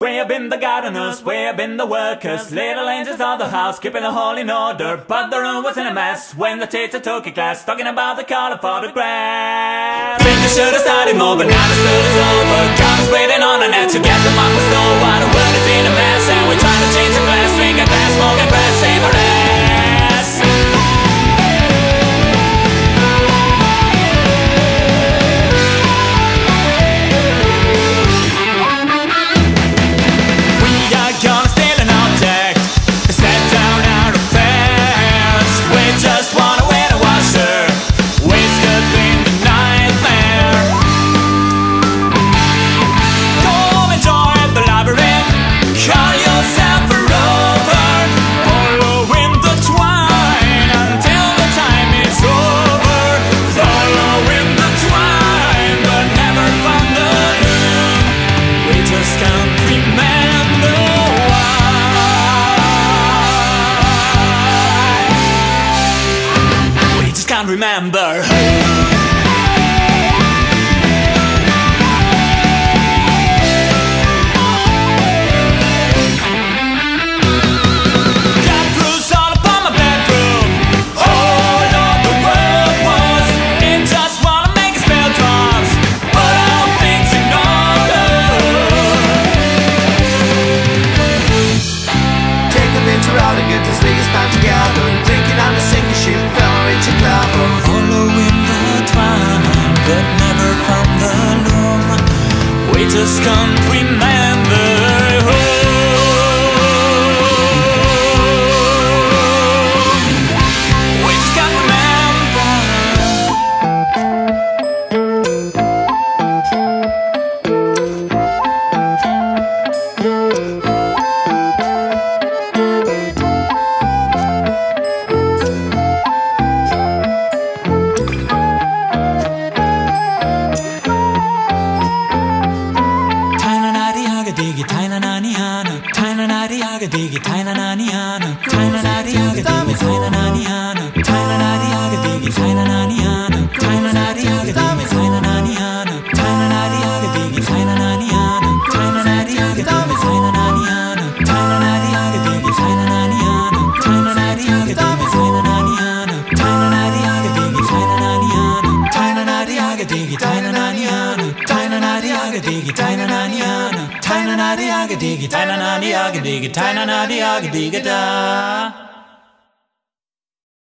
Way up in the gardeners, way up in the workers, little angels of the house, keeping the hall in order. But the room was in a mess when the teacher took a class, talking about the colour photograph. Think I should have started more, but now the school is over. Comes waiting on the net to get the mark was so wide. The world is in a mess, and we're trying to change the glass. Drink a glass, smoke a glass, save our ass. Gonna steal an object, set down our affairs. We just wanna win a washer, waste could be the nightmare. Go enjoy the labyrinth, call yourself a rover. Follow in the twine until the time is over. Follow in the twine, but never find the loom. We just can't remember. Can't remember. Just can't remember. We just can't Digi taina nani anu, taina nari aga digi taina nani anu, taina nari aga digi taina nani anu, taina nari aga digi taina nani anu, taina nari aga digi taina nani anu, taina nari aga digi taina nani anu, taina nari aga digi taina nani anu, taina nari aga digi taina nani anu, taina nari aga digi taina nani anu, taina nari aga digi taina nani anu, taina nari aga digi taina nani anu, taina nari aga digi taina nani anu. Taina nadi aga digi, taina nadi aga digi, taina nadi aga digi da.